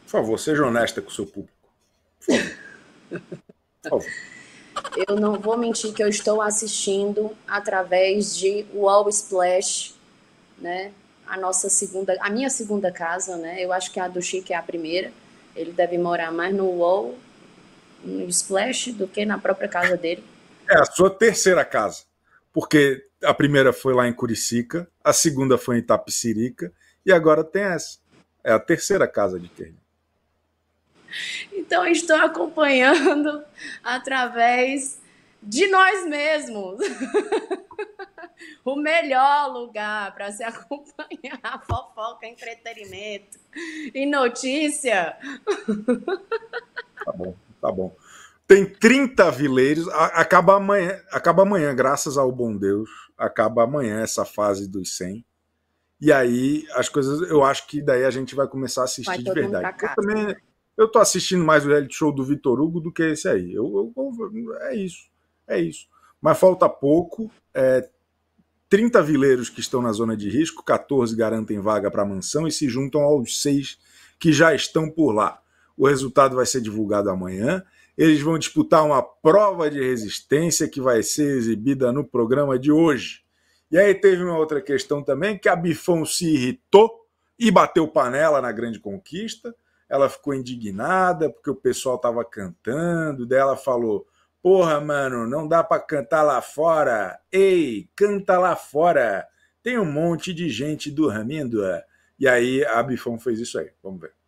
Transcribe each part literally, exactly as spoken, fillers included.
Por favor, seja honesta com o seu público. Por favor. Por favor. Eu não vou mentir que eu estou assistindo através de Wall Splash, né? A nossa segunda, a minha segunda casa, né? Eu acho que a do Chico é a primeira. Ele deve morar mais no Wall, no Splash, do que na própria casa dele. É a sua terceira casa, porque a primeira foi lá em Curicica, a segunda foi em Itapecerica e agora tem essa. É a terceira casa de Kerline. Então, estou acompanhando através de nós mesmos. O melhor lugar para se acompanhar fofoca, entretenimento e notícia. Tá bom, tá bom. Tem trinta vileiros, acaba amanhã, acaba amanhã, graças ao bom Deus, acaba amanhã essa fase dos cem. E aí as coisas, eu acho que daí a gente vai começar a assistir Vai de verdade. Eu também, eu tô assistindo mais o reality show do Vitor Hugo do que esse aí. Eu, eu, é isso, é isso. Mas falta pouco. É, trinta vileiros que estão na zona de risco, quatorze garantem vaga para a mansão e se juntam aos seis que já estão por lá. O resultado vai ser divulgado amanhã. Eles vão disputar uma prova de resistência que vai ser exibida no programa de hoje. E aí teve uma outra questão também, que a Bifão se irritou e bateu panela na Grande Conquista. Ela ficou indignada porque o pessoal estava cantando, daí ela falou: porra, mano, não dá pra cantar lá fora. Ei, canta lá fora. Tem um monte de gente dormindo. E aí a Bifão fez isso aí. Vamos ver.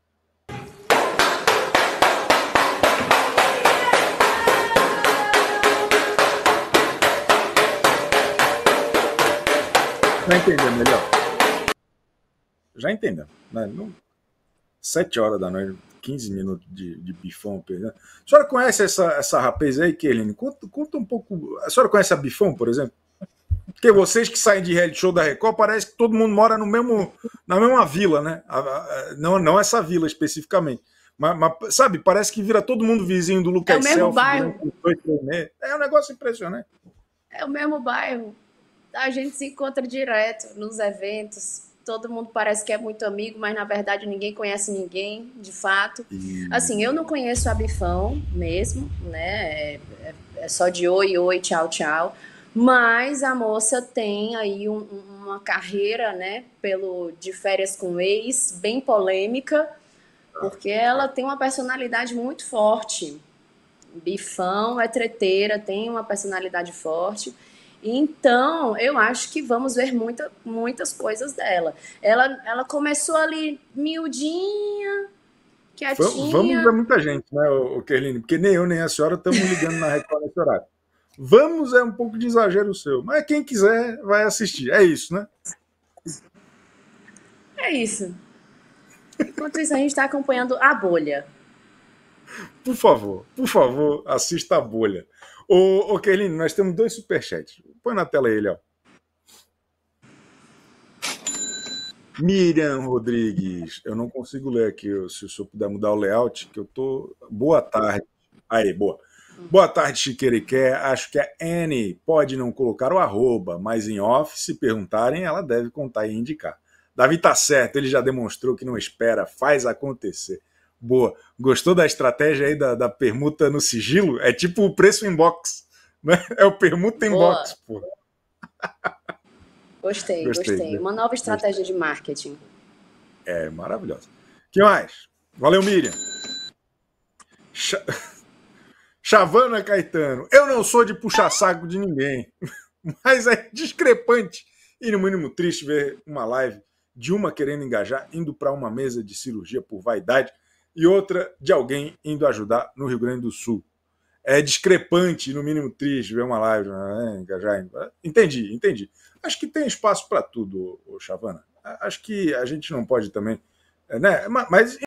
Já entendeu melhor? Já entendeu. Né? Sete horas da noite, quinze minutos de, de Bifão perdendo. A senhora conhece essa, essa rapaz aí, Kerline? Conta, conta um pouco. A senhora conhece a Bifão, por exemplo? Porque vocês que saem de reality show da Record, parece que todo mundo mora no mesmo, na mesma vila, né? A, a, não, não essa vila especificamente. Mas, mas, sabe, parece que vira todo mundo vizinho do Lucas É o mesmo Selfie, bairro. É um negócio impressionante. É o mesmo bairro. A gente se encontra direto nos eventos. Todo mundo parece que é muito amigo, mas na verdade ninguém conhece ninguém, de fato. E... Assim, eu não conheço a Bifão mesmo, né? É, é, é só de oi, oi, tchau, tchau. Mas a moça tem aí um, uma carreira, né? Pelo De Férias com Ex, bem polêmica, porque ela tem uma personalidade muito forte. Bifão é treteira, tem uma personalidade forte. Então, eu acho que vamos ver muita, muitas coisas dela. Ela, ela começou ali miudinha, quietinha. Vamos ver muita gente, né, o Kerline? Porque nem eu nem a senhora estamos ligando na Record nesse horário. Vamos é um pouco de exagero seu, mas quem quiser vai assistir. É isso, né? É isso. Enquanto isso, a gente está acompanhando a bolha. Por favor, por favor, assista a bolha. Ô, ô Kerline, nós temos dois superchats. Põe na tela ele, ó. Miriam Rodrigues. Eu não consigo ler aqui, se o senhor puder mudar o layout, que eu tô... Boa tarde. Aí, boa. Boa tarde, Chiqueriqué. Acho que a Annie pode não colocar o arroba, mas em off, se perguntarem, ela deve contar e indicar. Davi tá certo, ele já demonstrou que não espera, faz acontecer. Boa. Gostou da estratégia aí da, da permuta no sigilo? É tipo o preço inbox, né? É o permuta inbox, pô. Gostei, gostei, gostei. Uma nova estratégia gostei. de marketing. É, maravilhosa. O que mais? Valeu, Miriam. Ch... Chavana Caetano. Eu não sou de puxar saco de ninguém, mas é discrepante e no mínimo triste ver uma live de uma querendo engajar, indo para uma mesa de cirurgia por vaidade, e outra de alguém indo ajudar no Rio Grande do Sul. É discrepante, no mínimo triste, ver uma live, né, engajar. Entendi, entendi. Acho que tem espaço para tudo, Chavana. Acho que a gente não pode também... Né, mas